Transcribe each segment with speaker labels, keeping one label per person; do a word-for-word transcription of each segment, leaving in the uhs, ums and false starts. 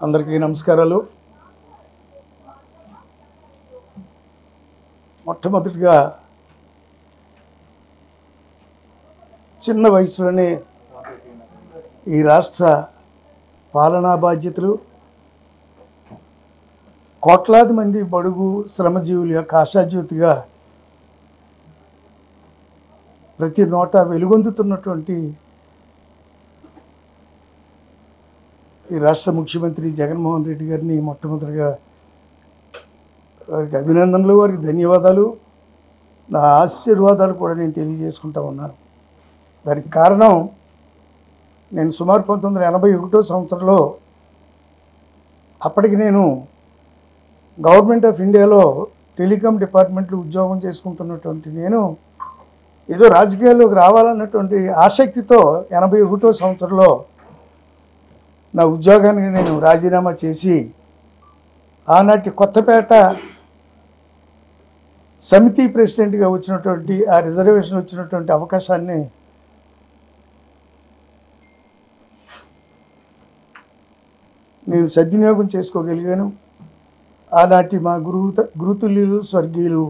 Speaker 1: అందరికీ నమస్కారాలు. మొట్టమొదటిగా చిన్న వయసులోనే ఈ రాష్ట్ర పాలనా బాధ్యతలు, కోట్లాది మంది బడుగు శ్రమజీవుల యొక్క ఆశాజ్యోతిగా ప్రతి నోట వెలుగొందుతున్నటువంటి ఈ రాష్ట్ర ముఖ్యమంత్రి జగన్మోహన్ రెడ్డి గారిని మొట్టమొదటిగా వారికి అభినందనలు, వారికి ధన్యవాదాలు, నా ఆశీర్వాదాలు కూడా నేను తెలియజేసుకుంటా ఉన్నాను. దానికి కారణం, నేను సుమారు పంతొమ్మిది వందల ఎనభై ఒకటో సంవత్సరంలో అప్పటికి నేను గవర్నమెంట్ ఆఫ్ ఇండియాలో టెలికాం డిపార్ట్మెంట్లో ఉద్యోగం చేసుకుంటున్నటువంటి నేను ఏదో రాజకీయాల్లోకి రావాలన్నటువంటి ఆసక్తితో ఎనభై ఒకటో సంవత్సరంలో నా ఉద్యోగానికి నేను రాజీనామా చేసి ఆనాటి కొత్తపేట సమితి ప్రెసిడెంట్గా వచ్చినటువంటి ఆ రిజర్వేషన్ వచ్చినటువంటి అవకాశాన్ని నేను సద్వినియోగం చేసుకోగలిగాను. ఆనాటి మా గురువు గురుతుల్యులు స్వర్గీయులు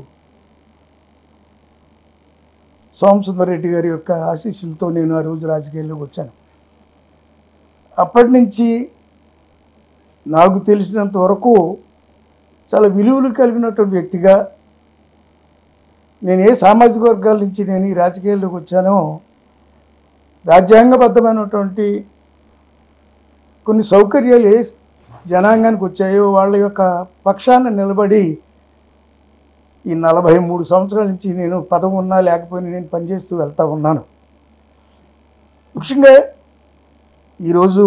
Speaker 1: సోమసుందర్ గారి యొక్క ఆశీస్సులతో నేను ఆ రోజు రాజకీయాల్లోకి వచ్చాను. అప్పటి నుంచి నాకు తెలిసినంత వరకు చాలా విలువలు కలిగినటువంటి వ్యక్తిగా, నేను ఏ సామాజిక వర్గాల నుంచి నేను ఈ రాజకీయాల్లోకి వచ్చానో రాజ్యాంగబద్ధమైనటువంటి కొన్ని సౌకర్యాలు ఏ జనాంగానికి వచ్చాయో వాళ్ళ యొక్క పక్షాన నిలబడి ఈ నలభై మూడు సంవత్సరాల నుంచి నేను పదవి ఉన్నా లేకపోయినా నేను పనిచేస్తూ వెళ్తూ ఉన్నాను. ముఖ్యంగా ఈరోజు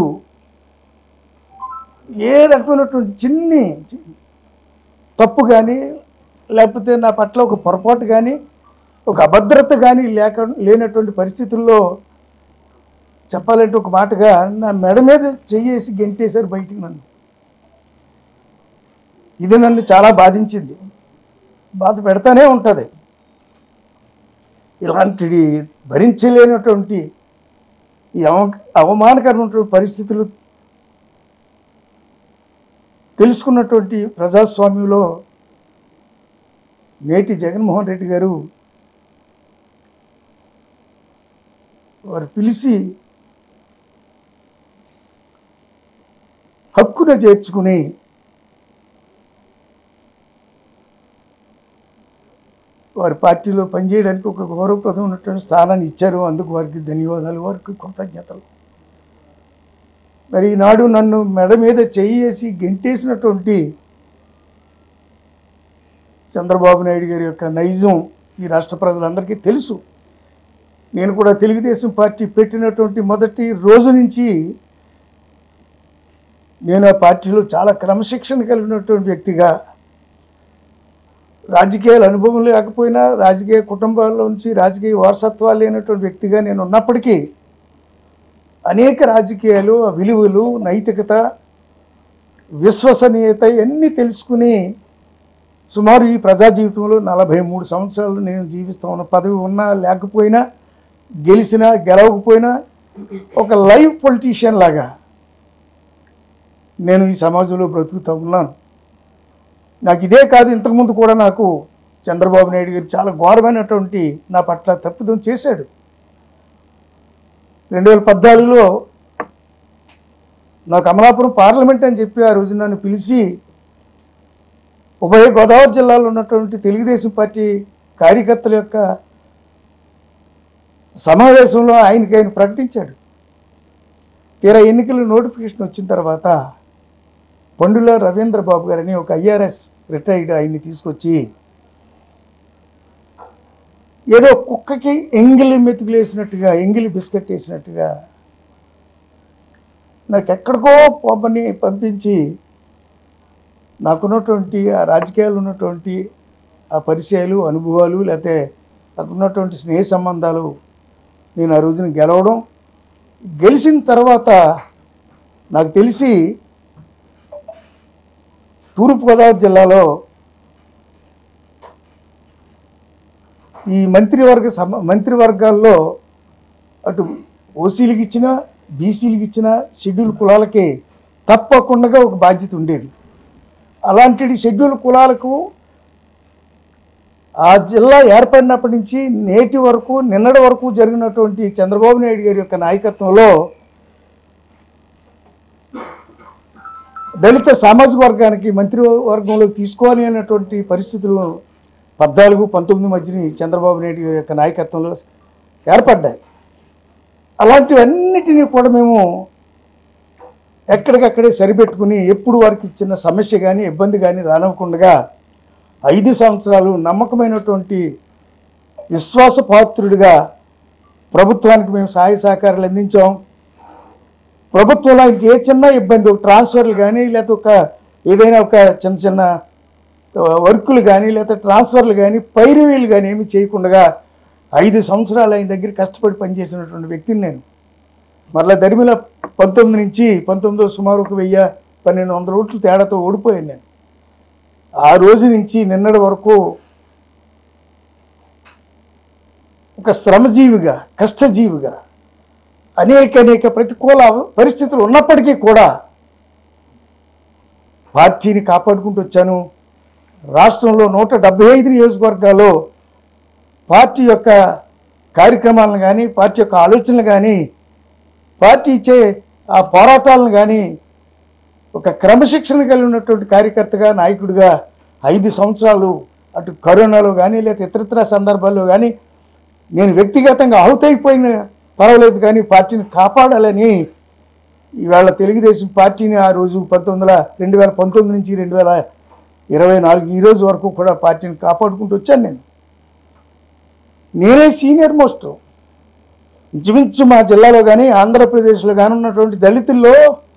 Speaker 1: ఏ రకమైనటువంటి చిన్ని తప్పు కానీ, లేకపోతే నా పట్ల ఒక పొరపాటు కానీ, ఒక అభద్రత కానీ లేక లేనటువంటి పరిస్థితుల్లో చెప్పాలంటే ఒక మాటగా నా మెడ మీద చెయ్యేసి గెంటేశారు బయటికి నన్ను. ఇది నన్ను చాలా బాధించింది, బాధ పెడతానే ఉంటుంది. ఇలాంటివి భరించలేనటువంటి ఈ అవ అవమానకరమైనటువంటి పరిస్థితులు తెలుసుకున్నటువంటి ప్రజాస్వామ్యంలో నేటి జగన్మోహన్ రెడ్డి గారు వారు పిలిచి హక్కున చేర్చుకుని వారి పార్టీలో పనిచేయడానికి ఒక గౌరవప్రదమైనటువంటి స్థానాన్ని ఇచ్చారు. అందుకు వారికి ధన్యవాదాలు, వారికి కృతజ్ఞతలు. మరి ఈనాడు నన్ను మెడ మీద చేయేసి గెంటేసినటువంటి చంద్రబాబు నాయుడు గారి యొక్క నైజం ఈ రాష్ట్ర ప్రజలందరికీ తెలుసు. నేను కూడా తెలుగుదేశం పార్టీ పెట్టినటువంటి మొదటి రోజు నుంచి నేను ఆ పార్టీలో చాలా క్రమశిక్షణ కలిగినటువంటి వ్యక్తిగా, రాజకీయాల అనుభవం లేకపోయినా రాజకీయ కుటుంబాల్లో నుంచి రాజకీయ వారసత్వాలు లేనటువంటి వ్యక్తిగా నేను ఉన్నప్పటికీ అనేక రాజకీయాలు, విలువలు, నైతికత, విశ్వసనీయత ఇవన్నీ తెలుసుకుని సుమారు ఈ ప్రజా జీవితంలో నలభై మూడు సంవత్సరాలు నేను జీవిస్తూ ఉన్న, పదవి ఉన్నా లేకపోయినా, గెలిచినా గెలవకపోయినా ఒక లైవ్ పొలిటీషియన్ లాగా నేను ఈ సమాజంలో బ్రతుకుతూ ఉన్నాను. నాకు ఇదే కాదు, ఇంతకుముందు కూడా నాకు చంద్రబాబు నాయుడు గారు చాలా ఘోరమైనటువంటి నా పట్ల తప్పిదం చేశాడు. రెండు వేల పద్నాలుగులో నాకు అమలాపురం పార్లమెంట్ అని చెప్పి ఆ రోజు నన్ను పిలిచి ఉభయ గోదావరి జిల్లాలో ఉన్నటువంటి తెలుగుదేశం పార్టీ కార్యకర్తల యొక్క సమావేశంలో ఆయనకి ఆయన ప్రకటించాడు. తీరా ఎన్నికల నోటిఫికేషన్ వచ్చిన తర్వాత పండుల రవీంద్ర బాబు గారని ఒక ఐఆర్ఎస్ రిటైర్డ్ ఆయన్ని తీసుకొచ్చి ఏదో కుక్కకి ఎంగిలి మెతుకులు వేసినట్టుగా, ఎంగిలి బిస్కెట్ వేసినట్టుగా నాకు ఎక్కడికో పోపని పంపించి నాకున్నటువంటి ఆ రాజకీయాలు ఉన్నటువంటి ఆ పరిచయాలు, అనుభవాలు, లేకపోతే నాకున్నటువంటి స్నేహ సంబంధాలు నేను ఆ రోజున గెలవడం, గెలిచిన తర్వాత నాకు తెలిసి తూర్పుగోదావరి జిల్లాలో ఈ మంత్రివర్గ సమ మంత్రివర్గాల్లో అటు ఓసీలకు ఇచ్చిన, బీసీలకు ఇచ్చిన, షెడ్యూల్ కులాలకి తప్పకుండా ఒక బాధ్యత ఉండేది. అలాంటి షెడ్యూల్ కులాలకు ఆ జిల్లా ఏర్పడినప్పటి నుంచి నేటి వరకు నిన్నటి వరకు జరిగినటువంటి చంద్రబాబు నాయుడు గారి యొక్క నాయకత్వంలో దళిత సామాజిక వర్గానికి మంత్రివర్గంలో తీసుకోవాలి అనేటువంటి పరిస్థితులు పద్నాలుగు పంతొమ్మిది మధ్యని చంద్రబాబు నాయుడు గారి యొక్క నాయకత్వంలో ఏర్పడ్డాయి. అలాంటివన్నిటినీ కూడా మేము ఎక్కడికక్కడే సరిపెట్టుకుని ఎప్పుడు వారికి చిన్న సమస్య కానీ ఇబ్బంది కానీ రానివ్వకుండా ఐదు సంవత్సరాలు నమ్మకమైనటువంటి విశ్వాసపాత్రుడిగా ప్రభుత్వానికి మేము సహాయ సహకారాలు అందించాం. ప్రభుత్వంలో ఆయనకి ఏ చిన్న ఇబ్బంది, ఒక ట్రాన్స్ఫర్లు కానీ లేకపోతే ఒక ఏదైనా ఒక చిన్న చిన్న వర్కులు కానీ లేకపోతే ట్రాన్స్ఫర్లు కానీ పైరవీలు కానీ ఏమి చేయకుండా ఐదు సంవత్సరాలు ఆయన దగ్గర కష్టపడి పనిచేసినటువంటి వ్యక్తిని నేను. మరలా దరిమిల పంతొమ్మిది నుంచి పంతొమ్మిదో సుమారు ఒక వెయ్యి పన్నెండు వందల ఓట్లు తేడాతో ఓడిపోయాను నేను. ఆ రోజు నుంచి నిన్నటి వరకు ఒక శ్రమజీవిగా కష్టజీవిగా అనేక అనేక ప్రతికూల పరిస్థితులు ఉన్నప్పటికీ కూడా పార్టీని కాపాడుకుంటూ వచ్చాను. రాష్ట్రంలో నూట డెబ్బై ఐదు నియోజకవర్గాల్లో పార్టీ యొక్క కార్యక్రమాలను కానీ పార్టీ యొక్క ఆలోచనలు కానీ పార్టీ ఇచ్చే ఆ పోరాటాలను కానీ ఒక క్రమశిక్షణ కలిగినటువంటి కార్యకర్తగా నాయకుడిగా ఐదు సంవత్సరాలు అటు కరోనాలో కానీ లేదా ఇతరత్ర సందర్భాల్లో కానీ నేను వ్యక్తిగతంగా ఆహుతైపోయిన పర్వాలేదు కానీ పార్టీని కాపాడాలని ఈవేళ తెలుగుదేశం పార్టీని ఆ రోజు పంతొమ్మిది వందల రెండు వేల పంతొమ్మిది నుంచి రెండు వేల ఇరవై నాలుగు ఈ రోజు వరకు కూడా పార్టీని కాపాడుకుంటూ వచ్చాను. నేను నేనే సీనియర్ మోస్ట్. ఇంచుమించు మా జిల్లాలో కానీ ఆంధ్రప్రదేశ్లో కానీ ఉన్నటువంటి దళితుల్లో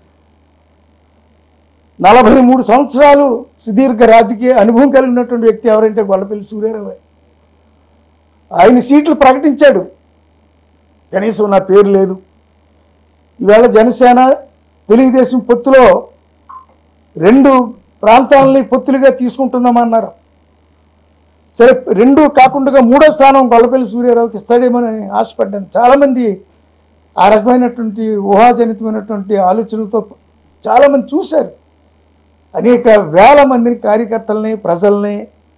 Speaker 1: నలభై మూడు సంవత్సరాలు సుదీర్ఘ రాజకీయ అనుభవం కలిగినటువంటి వ్యక్తి ఎవరంటే గొల్లపల్లి సూర్యారావు. ఆయన సీట్లు ప్రకటించాడు, కనీసం నా పేరు లేదు. ఈవేళ జనసేన తెలుగుదేశం పొత్తులో రెండు ప్రాంతాలని పొత్తులుగా తీసుకుంటున్నామన్నారు. సరే, రెండు కాకుండా మూడో స్థానం గొల్లపల్లి సూర్యారావుకి ఇస్తాడేమోనని ఆశపడ్డాను. చాలామంది ఆ రకమైనటువంటి ఊహాజనితమైనటువంటి ఆలోచనలతో చాలామంది చూశారు. అనేక వేల మందిని కార్యకర్తల్ని ప్రజల్ని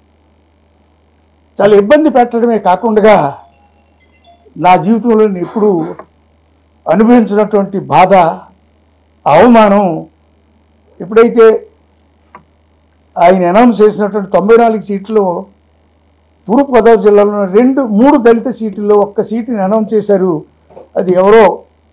Speaker 1: చాలా ఇబ్బంది పెట్టడమే కాకుండా నా జీవితంలో నేను ఎప్పుడూ అనుభవించినటువంటి బాధ, అవమానం ఎప్పుడైతే ఆయన అనౌన్స్ చేసినటువంటి తొంభై నాలుగు సీట్లు తూర్పుగోదావరి జిల్లాలో రెండు మూడు దళిత సీట్లలో ఒక్క సీటుని అనౌన్స్ చేశారు. అది ఎవరో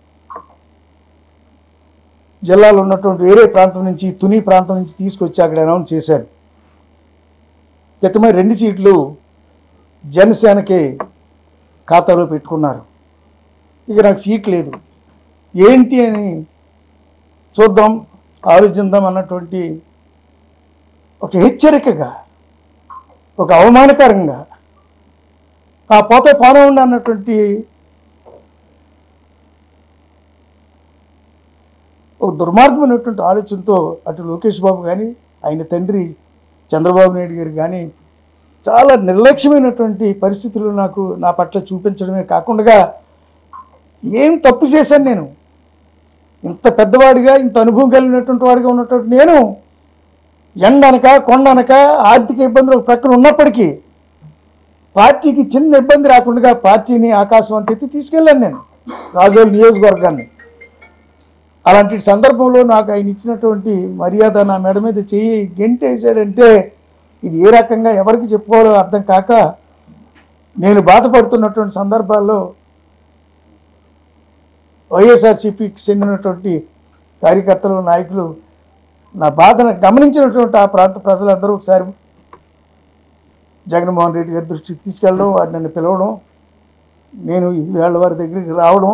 Speaker 1: జిల్లాలో ఉన్నటువంటి వేరే ప్రాంతం నుంచి తుని ప్రాంతం నుంచి తీసుకొచ్చి అక్కడ అనౌన్స్ చేశారు. క్రితమే రెండు సీట్లు జనసేనకి ఖాతాలో పెట్టుకున్నారు. ఇక నాకు సీట్ లేదు, ఏంటి అని చూద్దాం ఆలోచిద్దాం అన్నటువంటి ఒక హెచ్చరికగా, ఒక అవమానకరంగా, ఆ పోతే పోనే ఉండి అన్నటువంటి ఒక దుర్మార్గమైనటువంటి ఆలోచనతో అటు లోకేష్ బాబు కానీ ఆయన తండ్రి చంద్రబాబు నాయుడు గారు కానీ చాలా నిర్లక్ష్యమైనటువంటి పరిస్థితులు నాకు నా పట్ల చూపించడమే కాకుండా ఏం తప్పు చేశాను నేను? ఇంత పెద్దవాడిగా ఇంత అనుభవం కలిగినటువంటి వాడిగా ఉన్నటువంటి నేను ఎండనక కొండనక ఆర్థిక ఇబ్బందులు ఒక ప్రక్కన ఉన్నప్పటికీ పార్టీకి చిన్న ఇబ్బంది రాకుండా పార్టీని ఆకాశం అంత ఎత్తి తీసుకెళ్ళాను నేను రాజోలు నియోజకవర్గాన్ని. అలాంటి సందర్భంలో నాకు ఆయన ఇచ్చినటువంటి మర్యాద నా మెడ మీద చెయ్యి గెంటేసాడంటే ఇది ఏ రకంగా ఎవరికి చెప్పుకోవాలో అర్థం కాక నేను బాధపడుతున్నటువంటి సందర్భాల్లో వైఎస్ఆర్సీపీకి చెందినటువంటి కార్యకర్తలు నాయకులు నా బాధను గమనించినటువంటి ఆ ప్రాంత ప్రజలందరూ ఒకసారి జగన్మోహన్ రెడ్డి గారి దృష్టికి తీసుకెళ్ళడం, వారు నన్ను పిలవడం, నేను వీళ్ళ వారి దగ్గరికి రావడం,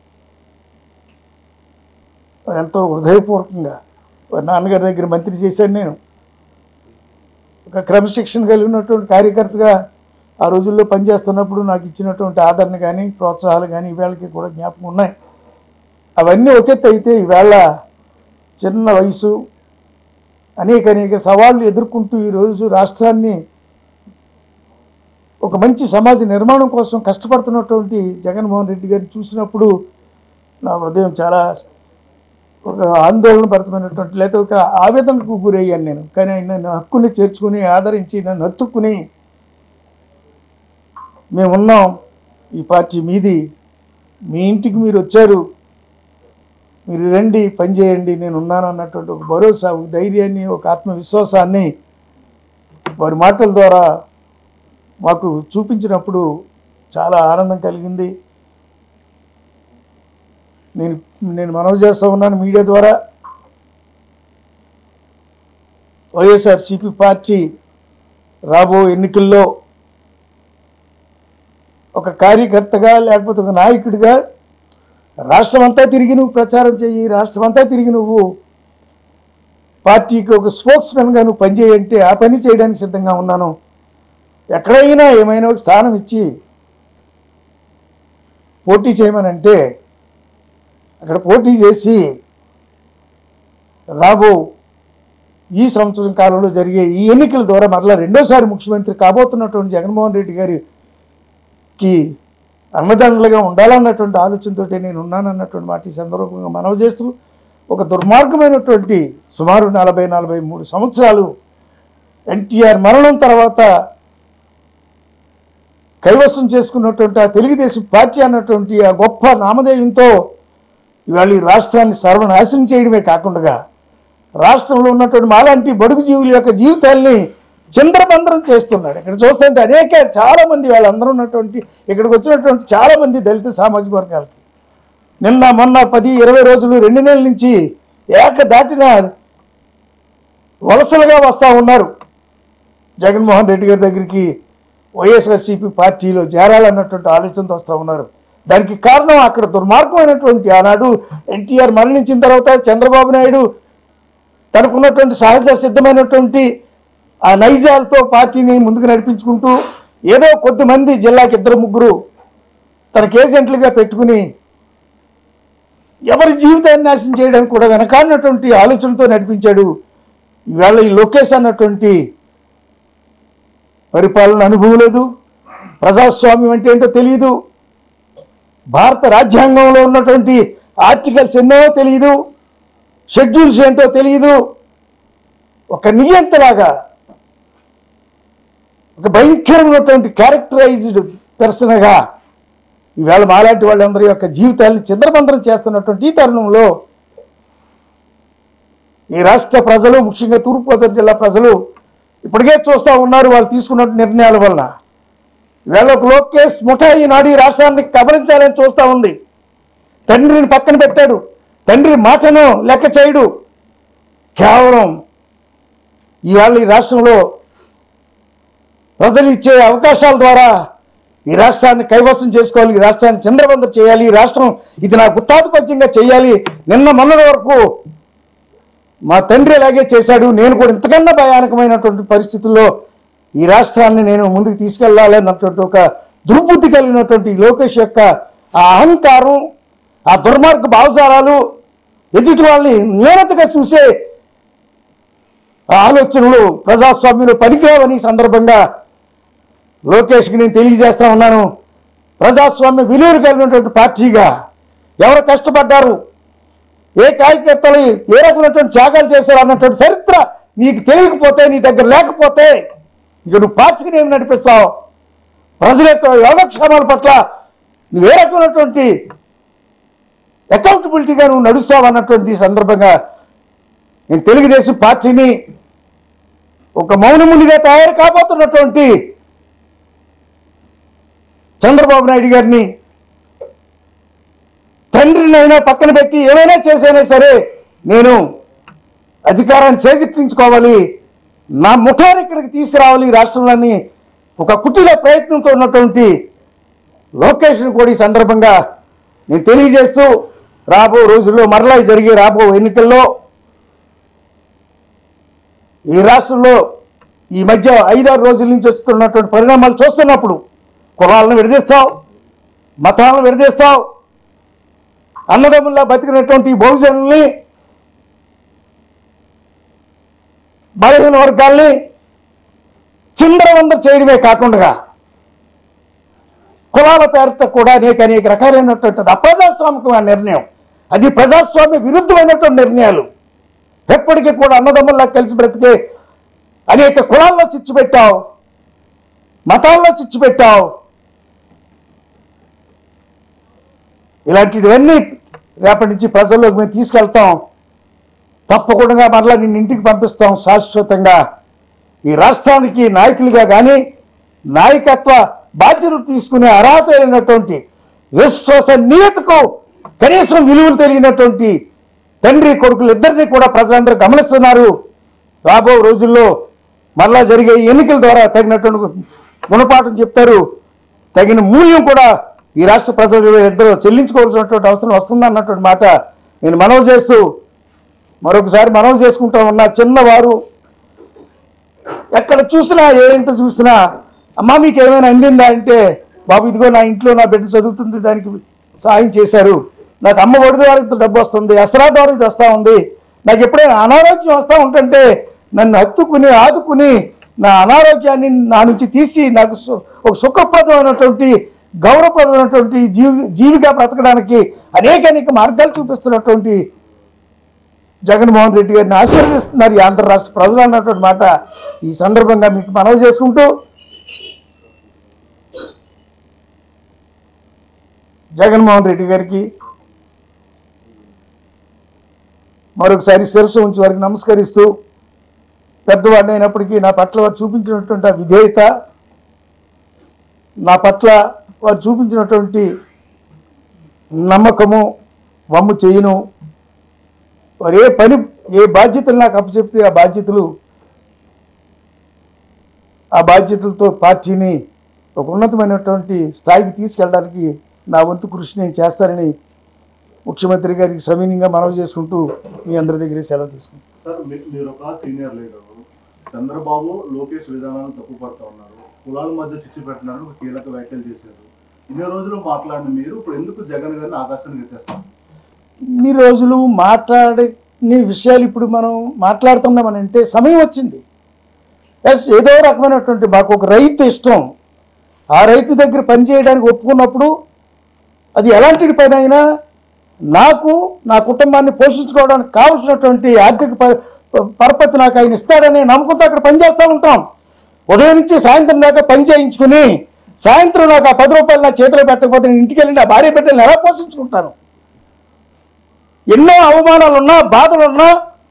Speaker 1: వారు ఎంతో హృదయపూర్వకంగా వారి నాన్నగారి దగ్గర మంత్రి చేశాను. నేను ఒక క్రమశిక్షణ కలిగినటువంటి కార్యకర్తగా ఆ రోజుల్లో పనిచేస్తున్నప్పుడు నాకు ఇచ్చినటువంటి ఆదరణ కానీ ప్రోత్సాహాలు కానీ ఈవేళకి కూడా జ్ఞాపకం ఉన్నాయి. అవన్నీ ఒకెత్తి అయితే ఈవేళ చిన్న వయసు అనేక అనేక సవాళ్ళు ఎదుర్కొంటూ ఈరోజు రాష్ట్రాన్ని ఒక మంచి సమాజ నిర్మాణం కోసం కష్టపడుతున్నటువంటి జగన్మోహన్ రెడ్డి గారిని చూసినప్పుడు నా హృదయం చాలా ఒక ఆందోళన భరితమైనటువంటి లేదా ఒక ఆవేదనకు గురయ్యాను నేను. కానీ ఆయన నన్ను హక్కుని చేర్చుకుని ఆదరించి నన్ను హత్తుకుని మేమున్నాం, ఈ పార్టీ మీది, మీ ఇంటికి మీరు వచ్చారు, మీరు రండి పని చేయండి, నేను ఉన్నాను అన్నటువంటి ఒక భరోసా, ఒక ధైర్యాన్ని, ఒక ఆత్మవిశ్వాసాన్ని వారి మాటల ద్వారా మాకు చూపించినప్పుడు చాలా ఆనందం కలిగింది. నేను నేను మనవి చేస్తూ ఉన్నాను మీడియా ద్వారా, వైఎస్ఆర్సీపీ పార్టీ రాబో ఎన్నికల్లో ఒక కార్యకర్తగా లేకపోతే ఒక నాయకుడిగా రాష్ట్రం అంతా తిరిగి నువ్వు ప్రచారం చెయ్యి, రాష్ట్రం అంతా తిరిగి నువ్వు పార్టీకి ఒక స్పోక్స్మెన్గా నువ్వు పనిచేయంటే ఆ పని చేయడానికి సిద్ధంగా ఉన్నాను. ఎక్కడైనా ఏమైనా ఒక స్థానం ఇచ్చి పోటీ చేయమనంటే అక్కడ పోటీ చేసి రాబో ఈ సంవత్సరం కాలంలో జరిగే ఈ ఎన్నికల ద్వారా మరలా రెండోసారి ముఖ్యమంత్రి కాబోతున్నటువంటి జగన్మోహన్ రెడ్డి గారికి అన్నదండలుగా ఉండాలన్నటువంటి ఆలోచనతో నేను ఉన్నానన్నటువంటి మాట ఈ సందర్భంగా మనవి చేస్తూ, ఒక దుర్మార్గమైనటువంటి సుమారు నలభై నలభై మూడు సంవత్సరాలు ఎన్టీఆర్ మరణం తర్వాత కైవసం చేసుకున్నటువంటి ఆ తెలుగుదేశం పార్టీ అన్నటువంటి ఆ గొప్ప నామధేయంతో ఇవాళ ఈ రాష్ట్రాన్ని సర్వనాశనం చేయడమే కాకుండా రాష్ట్రంలో ఉన్నటువంటి మాలాంటి బడుగు జీవుల యొక్క జీవితాల్ని చింద్రబంద్రం చేస్తున్నాడు. ఇక్కడ చూస్తుంటే అనేక చాలామంది వాళ్ళందరూ ఉన్నటువంటి ఇక్కడికి వచ్చినటువంటి చాలామంది దళిత సామాజిక వర్గాలకి నిన్న మొన్న పది ఇరవై రోజులు రెండు నెలల నుంచి ఏక దాటిన వలసలుగా వస్తూ ఉన్నారు జగన్మోహన్ రెడ్డి గారి దగ్గరికి, వైఎస్ఆర్సీపీ పార్టీలో చేరాలన్నటువంటి ఆలోచనతో వస్తూ ఉన్నారు. దానికి కారణం అక్కడ దుర్మార్గమైనటువంటి ఆనాడు ఎన్టీఆర్ మరణించిన తర్వాత చంద్రబాబు నాయుడు తనకున్నటువంటి సహజ సిద్ధమైనటువంటి ఆ నైజాలతో పార్టీని ముందుకు నడిపించుకుంటూ ఏదో కొద్దిమంది జిల్లాకి ఇద్దరు ముగ్గురు తనకు ఏజెంట్లుగా పెట్టుకుని ఎవరి జీవితాన్ని నాశనం చేయడానికి కూడా వెనకాడినటువంటి ఆలోచనతో నడిపించాడు. ఈవేళ ఈ లోకేష్ అన్నటువంటి పరిపాలన అనుభవం లేదు, ప్రజాస్వామ్యం అంటే ఏంటో తెలియదు, భారత రాజ్యాంగంలో ఉన్నటువంటి ఆర్టికల్స్ ఎన్నో తెలియదు, షెడ్యూల్స్ ఏంటో తెలియదు, ఒక నియంతలాగా ఒక భయంకరమైనటువంటి క్యారెక్టరైజ్డ్ పర్సన్గా ఈవేళ మాలాంటి వాళ్ళందరి యొక్క జీవితాన్ని చింద్రబంధనం చేస్తున్నటువంటి ఈ తరుణంలో ఈ రాష్ట్ర ప్రజలు, ముఖ్యంగా తూర్పుగోదావరి జిల్లా ప్రజలు ఇప్పటికే చూస్తూ ఉన్నారు వాళ్ళు తీసుకున్న నిర్ణయాల వలన. ఈవేళ ఒక లోకేష్ ముఠా ఈనాడు ఈ రాష్ట్రాన్ని కబలించాలని చూస్తూ ఉంది. తండ్రిని పక్కన పెట్టాడు, తండ్రి మాటను లెక్క చేయడు, కేవలం ఈవేళ ఈ రాష్ట్రంలో ప్రజలు ఇచ్చే అవకాశాల ద్వారా ఈ రాష్ట్రాన్ని కైవసం చేసుకోవాలి, ఈ రాష్ట్రాన్ని చంద్రబంధం చేయాలి, ఈ రాష్ట్రం ఇది నా గుత్తాధిపత్యంగా చేయాలి. నిన్న మొన్నటి వరకు మా తండ్రి అలాగే చేశాడు, నేను కూడా ఇంతకన్నా భయానకమైనటువంటి పరిస్థితుల్లో ఈ రాష్ట్రాన్ని నేను ముందుకు తీసుకెళ్లాలి అన్నటువంటి ఒక దుర్బుద్ధి కలిగినటువంటి లోకేష్ యొక్క ఆ అహంకారం, ఆ దుర్మార్గ భావజాలాలు, ఎదుటి వాళ్ళని న్యూనతగా చూసే ఆ ఆలోచనలు ప్రజాస్వామ్యంలో పనికిరావని సందర్భంగా లోకేష్కి నేను తెలియజేస్తా ఉన్నాను. ప్రజాస్వామ్య విలువలు కలిగినటువంటి పార్టీగా ఎవరు కష్టపడ్డారు, ఏ కార్యకర్తలు ఏ రకమైనటువంటి త్యాగాలు చేశారు అన్నటువంటి చరిత్ర నీకు తెలియకపోతే, నీ దగ్గర లేకపోతే ఇక నువ్వు పార్టీని ఏమి నడిపిస్తావు? ప్రజల యొక్క యోగక్షేమాల పట్ల నువ్వు ఏ రకమైనటువంటి అకౌంటబిలిటీగా నువ్వు నడుస్తావు అన్నటువంటి ఈ సందర్భంగా నేను తెలుగుదేశం పార్టీని ఒక మౌనమునిగా తయారు కాబోతున్నటువంటి చంద్రబాబు నాయుడు గారిని తండ్రినైనా పక్కన పెట్టి ఏమైనా చేసైనా సరే నేను అధికారాన్ని చేజిక్కించుకోవాలి, నా ముఠాన్ని ఇక్కడికి తీసుకురావాలి రాష్ట్రంలోని ఒక కుటీల ప్రయత్నంతో ఉన్నటువంటి లోకేష్ను కూడా ఈ సందర్భంగా నేను తెలియజేస్తూ, రాబో రోజుల్లో మరలా జరిగే రాబో ఎన్నికల్లో ఈ రాష్ట్రంలో ఈ మధ్య ఐదారు రోజుల నుంచి వస్తున్నటువంటి పరిణామాలు చూస్తున్నప్పుడు కులాలను విడదీస్తావు, మతాలను విడదీస్తావు, అన్నదమ్ముల్లా బతికినటువంటి బహుజనుల్ని, బలహీన వర్గాల్ని చిందరవందర చేయడమే కాకుండా కులాల పేరుతో కూడా అనేక అనేక రకాలైనటువంటి అప్రజాస్వామికమైన నిర్ణయం అది ప్రజాస్వామ్య విరుద్ధమైనటువంటి నిర్ణయాలు. ఎప్పటికీ కూడా అన్నదమ్ముల్లా కలిసి బ్రతికే అనేక కులాల్లో చిచ్చు పెట్టావు, మతాల్లో చిచ్చు పెట్టావు. ఇలాంటివన్నీ రేపటి నుంచి ప్రజల్లోకి మేము తీసుకెళ్తాం. తప్పకుండా మరలా నిన్ను ఇంటికి పంపిస్తాం శాశ్వతంగా. ఈ రాష్ట్రానికి నాయకులుగా కానీ నాయకత్వ బాధ్యతలు తీసుకునే అర్హత అయినటువంటి విశ్వసనీయతకు కనీసం విలువలు తెలియనటువంటి తండ్రి కొడుకులు ఇద్దరిని కూడా ప్రజలందరూ గమనిస్తున్నారు. రాబో రోజుల్లో మరలా జరిగే ఎన్నికల ద్వారా తగినటువంటి గుణపాఠం చెప్తారు. తగిన మూల్యం కూడా ఈ రాష్ట్ర ప్రజలు ఇద్దరు చెల్లించుకోవాల్సినటువంటి అవసరం వస్తుందన్నటువంటి మాట నేను మనవి చేస్తూ మరొకసారి మనవి చేసుకుంటా ఉన్నా. చిన్నవారు ఎక్కడ చూసినా ఏంటో చూసినా అమ్మా మీకు ఏమైనా అందిందా అంటే, బాబు ఇదిగో నా ఇంట్లో నా బిడ్డ చదువుతుంది, దానికి సాయం చేశారు, నాకు అమ్మ ఒడి ద్వారా డబ్బు వస్తుంది, అసరా ద్వారా ఇది వస్తూ ఉంది, నాకు ఎప్పుడైనా అనారోగ్యం వస్తూ ఉంటుంటే నన్ను హత్తుకుని ఆదుకుని నా అనారోగ్యాన్ని నా నుంచి తీసి నాకు ఒక సుఖప్రదమైనటువంటి గౌరవప్రదమైనటువంటి జీవి జీవిగా బ్రతకడానికి అనేక అనేక మార్గాలు చూపిస్తున్నటువంటి జగన్మోహన్ రెడ్డి గారిని ఆశీర్వదిస్తున్నారు ఈ ఆంధ్ర రాష్ట్ర ప్రజలు అన్నటువంటి మాట ఈ సందర్భంగా మీకు మనవి చేసుకుంటూ, జగన్మోహన్ రెడ్డి గారికి మరొకసారి శిరస్సు ఉంచి వారికి నమస్కరిస్తూ, పెద్దవాడిని అయినప్పటికీ నా పట్ల వారు చూపించినటువంటి విధేయత, నా పట్ల వారు చూపించినటువంటి నమ్మకము వమ్ము చేయను. వారు ఏ పని ఏ బాధ్యతలు నాకు అప్పచెప్తే ఆ బాధ్యతలు ఆ బాధ్యతలతో పార్టీని ఒక ఉన్నతమైనటువంటి స్థాయికి తీసుకెళ్ళడానికి నా వంతు కృషి నేను చేస్తానని ముఖ్యమంత్రి గారికి సవినీయంగా మనవి చేసుకుంటూ మీ అందరి దగ్గర సెలవు తీసుకుంటాను.
Speaker 2: సార్, మీరు ఒక సీనియర్ లీడర్, చంద్రబాబు లోకేష్ విధానాలను తప్పుపడతా ఉన్నారు, కులాల మధ్య చిచ్చు పెట్టినారు, కీలక వ్యాఖ్యలు చేశారు. ఇన్ని రోజులు మాట్లాడిన మీరు ఇప్పుడు ఎందుకు జగన్ గారిని ఆకాశానికి ఎత్తేస్తారు?
Speaker 1: ఇన్ని రోజులు మాట్లాడని విషయాలు ఇప్పుడు మనం మాట్లాడుతున్నామనంటే సమయం వచ్చింది. ఎస్, ఏదో రకమైనటువంటి మాకు ఒక రైతు ఇష్టం, ఆ రైతు దగ్గర పనిచేయడానికి ఒప్పుకున్నప్పుడు అది ఎలాంటి పని అయినా నాకు నా కుటుంబాన్ని పోషించుకోవడానికి కావలసినటువంటి ఆర్థిక పరపతి నాకు ఆయన ఇస్తాడనే నమ్మకంతో అక్కడ పనిచేస్తూ ఉంటాం. ఉదయం నుంచి సాయంత్రం దాకా పని చేయించుకుని సాయంత్రం నాకు ఆ పది రూపాయలు నా చేతిలో పెట్టకపోతే నేను ఇంటికి వెళ్ళి నా భార్య బిడ్డలను ఎలా పోషించుకుంటాను? ఎన్నో అవమానాలు ఉన్నా బాధలు ఉన్నా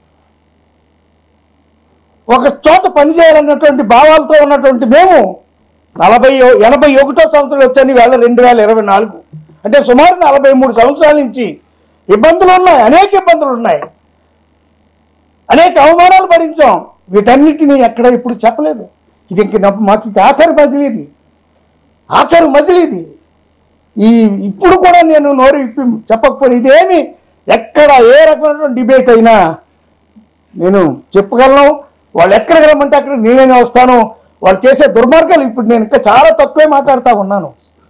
Speaker 1: ఒక చోట పనిచేయాలన్నటువంటి భావాలతో ఉన్నటువంటి మేము నలభై ఎనభై ఒకటో సంవత్సరం వచ్చాను వేళ రెండు వేల ఇరవై నాలుగు అంటే సుమారు నలభై మూడు సంవత్సరాల నుంచి ఇబ్బందులు ఉన్నాయి, అనేక ఇబ్బందులు ఉన్నాయి, అనేక అవమానాలు భరించాం. వీటన్నిటినీ ఎక్కడ ఇప్పుడు చెప్పలేదు. ఇది ఇంక మాకు ఇక ఆఖరి మజిలీ, ఇది ఆఖరి మజిలీ ఇది. ఈ ఇప్పుడు కూడా నేను నోరు ఇప్పి చెప్పకపోయినా ఇదేమి ఎక్కడ ఏ రకమైనటువంటి డిబేట్ అయినా నేను చెప్పగలను. వాళ్ళు ఎక్కడికి రమ్మంటే అక్కడికి నేనే వస్తాను. వాళ్ళు చేసే దుర్మార్గాలు ఇప్పుడు నేను ఇంకా చాలా తక్కువే మాట్లాడుతూ ఉన్నాను.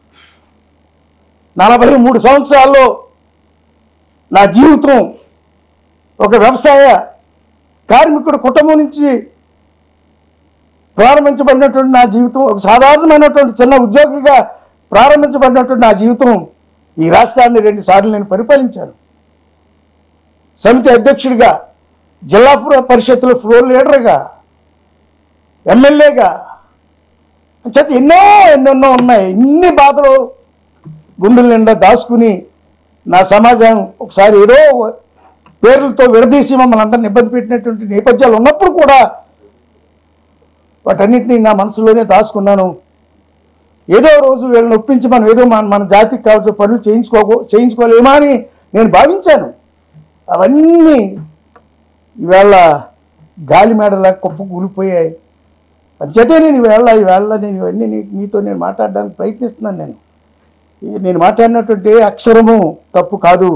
Speaker 1: నలభై మూడు సంవత్సరాల్లో నా జీవితం ఒక వ్యవసాయ కార్మికుడు కుటుంబం నుంచి ప్రారంభించబడినటువంటి నా జీవితం, ఒక సాధారణమైనటువంటి చిన్న ఉద్యోగిగా ప్రారంభించబడినటువంటి నా జీవితం ఈ రాష్ట్రాన్ని రెండు సార్లు నేను పరిపాలించాను. సమితి అధ్యక్షుడిగా, జిల్లా పరిషత్తులో ఫ్లోర్ లీడర్గా, ఎమ్మెల్యేగా చేత ఎన్నో ఎన్నెన్నో ఉన్నాయి. ఇన్ని బాధలు గుండెల నిండా దాచుకుని నా సమాజం ఒకసారి ఏదో పేర్లతో విడదీసి మమ్మల్ని అందరిని ఇబ్బంది పెట్టినటువంటి నేపథ్యాలు ఉన్నప్పుడు కూడా వాటన్నిటినీ నా మనసులోనే దాచుకున్నాను. ఏదో రోజు వీళ్ళని ఒప్పించి మనం ఏదో మన మన జాతికి కావాల్సిన పనులు చేయించుకో చేయించుకోలేమా అని నేను భావించాను. అవన్నీ ఈవేళ గాలి మేడలా కుప్ప కూలిపోయాయి. అంచేతే నేను ఈవేళ ఈవేళ నేను ఇవన్నీ మీతో నేను మాట్లాడడానికి ప్రయత్నిస్తున్నాను. నేను నేను మాట్లాడినటువంటి అక్షరము తప్పు కాదు.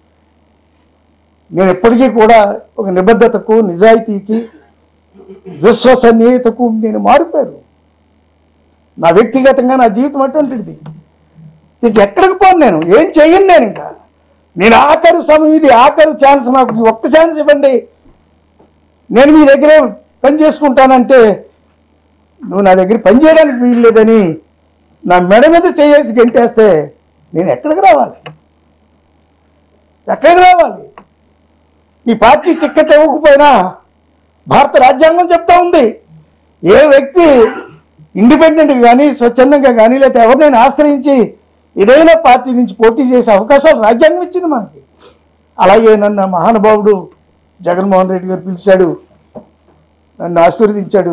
Speaker 1: నేను ఎప్పటికీ కూడా ఒక నిబద్ధతకు, నిజాయితీకి, విశ్వసనీయతకు నేను మారిపోయాను. నా వ్యక్తిగతంగా నా జీవితం అటువంటిది. ఇంక ఎక్కడికి పోను, నేను ఏం చెయ్యను. నేను ఇంకా నేను ఆఖరు సమయం ఇది, ఆఖరు ఛాన్స్, నాకు ఒక్క ఛాన్స్ ఇవ్వండి, నేను మీ దగ్గరే పని చేసుకుంటానంటే నువ్వు నా దగ్గర పని చేయడానికి వీలు లేదని నా మెడ మీద చేసి గెంటేస్తే నేను ఎక్కడికి రావాలి? ఎక్కడికి రావాలి? నీ పార్టీ టికెట్ ఇవ్వకపోయినా భారత రాజ్యాంగం చెప్తా ఉంది, ఏ వ్యక్తి ఇండిపెండెంట్గా కానీ స్వచ్ఛందంగా కానీ లేకపోతే ఎవరినైనా ఆశ్రయించి ఏదైనా పార్టీ నుంచి పోటీ చేసే అవకాశాలు రాజ్యాంగం ఇచ్చింది మనకి. అలాగే నన్ను మహానుభావుడు జగన్మోహన్ రెడ్డి గారు పిలిచాడు, నన్ను ఆశీర్వదించాడు.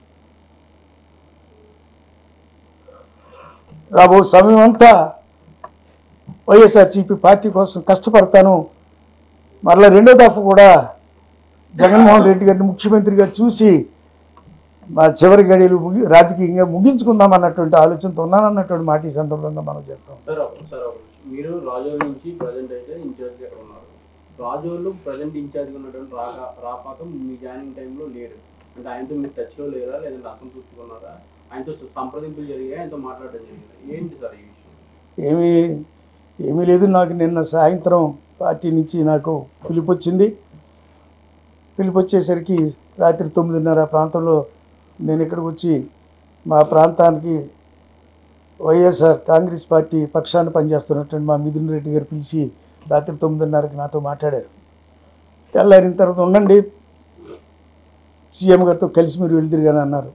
Speaker 1: రాబో సమయం అంతా వైఎస్ఆర్సీపీ పార్టీ కోసం కష్టపడతాను, మరలా రెండో దఫా కూడా జగన్మోహన్ రెడ్డి గారిని ముఖ్యమంత్రిగా చూసి మా చివరి గడియలు ముగి రాజకీయంగా ముగించుకుందాం అన్నటువంటి ఆలోచనతో ఉన్నానన్నటువంటి మాట ఈ సందర్భంగా మనం చేస్తాం.
Speaker 3: సార్ సార్ మీరు రాజోల్ నుంచి ప్రజెంట్ అయితే ఇన్ఛార్జ్ ఎక్కడ ఉన్నారు? రాజోళ్ళు ప్రజెంట్ ఇన్ఛార్జ్గా ఉన్నటువంటి రాక రాపాకం మీ జాయినింగ్ టైంలో లేరు అంటే ఆయనతో మీరు టచ్లో లేరా, లేదంటే అసంతృప్తిగా ఆయనతో సంప్రదింపులు జరిగాయి, ఆయనతో మాట్లాడడం జరిగింది, ఏంటి సార్ ఈ విషయం?
Speaker 1: ఏమీ ఏమీ లేదు. నాకు నిన్న సాయంత్రం పార్టీ నుంచి నాకు పిలుపు వచ్చింది. పిలుపు వచ్చేసరికి రాత్రి తొమ్మిదిన్నర ప్రాంతంలో నేను ఇక్కడికి వచ్చి మా ప్రాంతానికి వైఎస్ఆర్ కాంగ్రెస్ పార్టీ పక్షాన్ని పనిచేస్తున్నటువంటి మా మిథున్ రెడ్డి గారు పిలిచి రాత్రి తొమ్మిదిన్నరకి నాతో మాట్లాడారు. తెల్లారిన తర్వాత ఉండండి, సీఎం గారితో కలిసి మీరు వెళ్తురుగాని అన్నారు.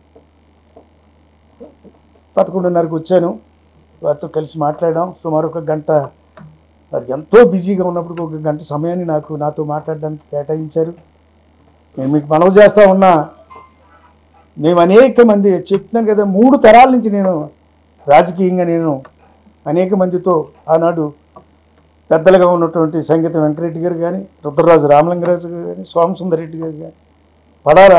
Speaker 1: పదకొండున్నరకు వచ్చాను, వారితో కలిసి మాట్లాడాం. సుమారు ఒక గంట, వారికి ఎంతో బిజీగా ఉన్నప్పుడు ఒక గంట సమయాన్ని నాకు నాతో మాట్లాడడానికి కేటాయించారు. నేను మీకు మనవి చేస్తూ ఉన్నా, మేము అనేక మంది చెప్తున్నాను కదా, మూడు తరాల నుంచి నేను రాజకీయంగా నేను అనేక మందితో ఆనాడు పెద్దలుగా ఉన్నటువంటి సంగీత వెంకరెడ్డి గారు కానీ, రుద్రరాజు రామలింగరాజు గారు కానీ, సోమసుందరెడ్డి గారు కానీ, పడాల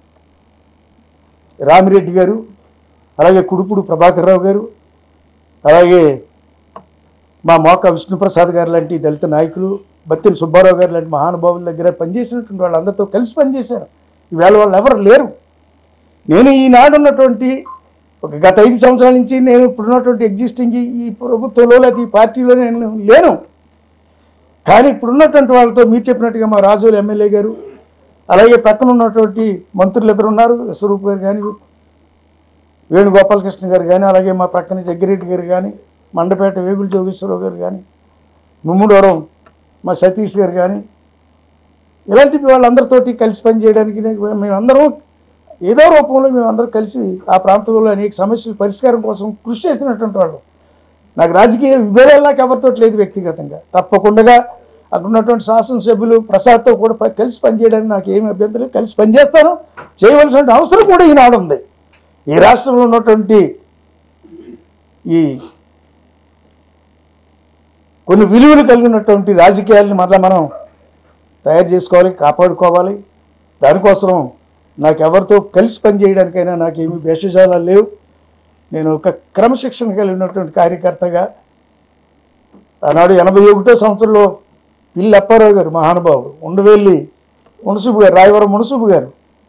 Speaker 1: రామిరెడ్డి గారు, అలాగే కుడుపుడు ప్రభాకర్ రావు గారు, అలాగే మా మోక విష్ణుప్రసాద్ గారు లాంటి దళిత నాయకులు, బత్తిన సుబ్బారావు గారు లాంటి మహానుభావుల దగ్గర పనిచేసినటువంటి వాళ్ళందరితో కలిసి పనిచేశారు. ఈవేళ వాళ్ళు ఎవరు లేరు. నేను ఈనాడు ఉన్నటువంటి ఒక గత ఐదు సంవత్సరాల నుంచి నేను ఇప్పుడున్నటువంటి ఎగ్జిస్టింగ్ ఈ ప్రభుత్వంలో లేకపోతే ఈ పార్టీలో నేను లేను. కానీ ఇప్పుడున్నటువంటి వాళ్ళతో మీరు చెప్పినట్టుగా మా రాజోలు ఎమ్మెల్యే గారు, అలాగే పక్కన ఉన్నటువంటి మంత్రులు ఇద్దరు ఉన్నారు, విశ్వరూప్ గారు కానీ, వేణుగోపాలకృష్ణ గారు కానీ, అలాగే మా ప్రక్కన జగ్గిరెడ్డి గారు కానీ, మండపేట వేగుల జోగేశ్వరరావు గారు కానీ, ముమ్ముడవరం మా సతీష్ గారు కానీ, ఇలాంటి వాళ్ళందరితోటి కలిసి పనిచేయడానికి మేమందరం ఏదో రూపంలో మేమందరం కలిసి ఆ ప్రాంతంలో అనేక సమస్యల పరిష్కారం కోసం కృషి చేసినటువంటి వాళ్ళు. నాకు రాజకీయ విభేదాలు నాకు ఎవరితో లేదు వ్యక్తిగతంగా. తప్పకుండా అక్కడ ఉన్నటువంటి శాసనసభ్యులు ప్రసాద్తో కూడా కలిసి పనిచేయడానికి నాకు ఏమి అభ్యంతరం, కలిసి పనిచేస్తాను. చేయవలసిన అవసరం కూడా ఈనాడు ఉంది. ఈ రాష్ట్రంలో ఉన్నటువంటి ఈ కొన్ని విలువలు కలిగినటువంటి రాజకీయాలని మరలా మనం తయారు చేసుకోవాలి, కాపాడుకోవాలి. దానికోసం నాకు ఎవరితో కలిసి పనిచేయడానికైనా నాకేమీ భేషజాలాలు లేవు. నేను ఒక క్రమశిక్షణ కలిగినటువంటి కార్యకర్తగా ఆనాడు ఎనభై ఒకటో సంవత్సరంలో పిల్లి అప్పారావు గారు మహానుభావుడు, ఉండవెల్లి మునసుబు గారు, రాయవరం మునసుబు గారు,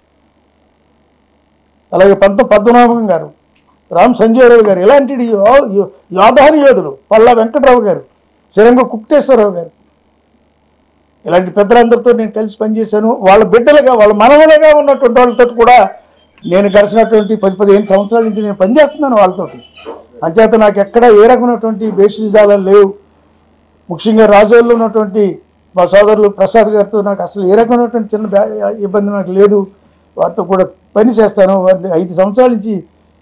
Speaker 1: అలాగే పంత పద్మనాభం గారు, రామ్ సంజయరావు గారు, ఇలాంటి యోధాని యోధులు, పల్లా వెంకటరావు గారు, శరంగ కుక్టేశ్వరరావు గారు, ఇలాంటి పెద్దలందరితో నేను కలిసి పనిచేశాను. వాళ్ళ బిడ్డలుగా వాళ్ళ మనవలుగా ఉన్నటువంటి వాళ్ళతో కూడా నేను గడిచినటువంటి పది పదిహేను సంవత్సరాల నుంచి నేను పనిచేస్తున్నాను వాళ్ళతోటి. అంచేత నాకు ఎక్కడ ఏ రకమైనటువంటి బేషజాలాలు లేవు. ముఖ్యంగా రాజోల్లో ఉన్నటువంటి మా సోదరులు ప్రసాద్ గారితో నాకు అసలు ఏ రకమైనటువంటి చిన్న ఇబ్బంది నాకు లేదు. వారితో కూడా పని చేస్తాను. వారిని ఐదు సంవత్సరాల నుంచి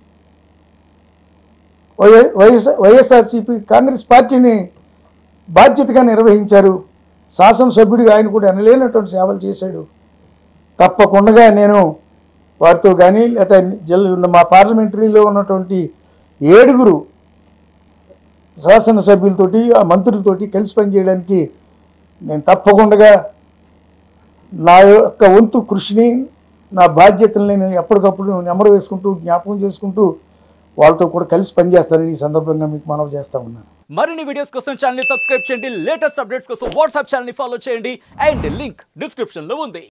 Speaker 1: వైఎస్ వైఎస్ఆర్ వైఎస్ఆర్సీపీ కాంగ్రెస్ పార్టీని బాధ్యతగా నిర్వహించారు. శాసనసభ్యుడిగా ఆయన కూడా ఎనలేనటువంటి సేవలు చేశాడు. తప్పకుండా నేను వారితో కానీ లేదా జిల్లా మా పార్లమెంటరీలో ఉన్నటువంటి ఏడుగురు శాసనసభ్యులతోటి ఆ మంత్రులతోటి కలిసి పనిచేయడానికి నేను తప్పకుండా నా యొక్క వంతు కృషిని, నా బాధ్యతలు నేను ఎప్పటికప్పుడు నెమరు వేసుకుంటూ జ్ఞాపకం చేసుకుంటూ వాళ్ళతో కూడా కలిసి పనిచేస్తానని ఈ సందర్భంగా మీకు మనవి చేస్తా ఉన్నాను.
Speaker 4: మరిన్ని వీడియోస్ కోసం ఛానల్ ని సబ్స్క్రైబ్ చేయండి, లేటెస్ట్ అప్డేట్స్ కోసం వాట్సాప్ ఛానల్ ని ఫాలో చేయండి అండ్ లింక్ డిస్క్రిప్షన్ లో ఉంది.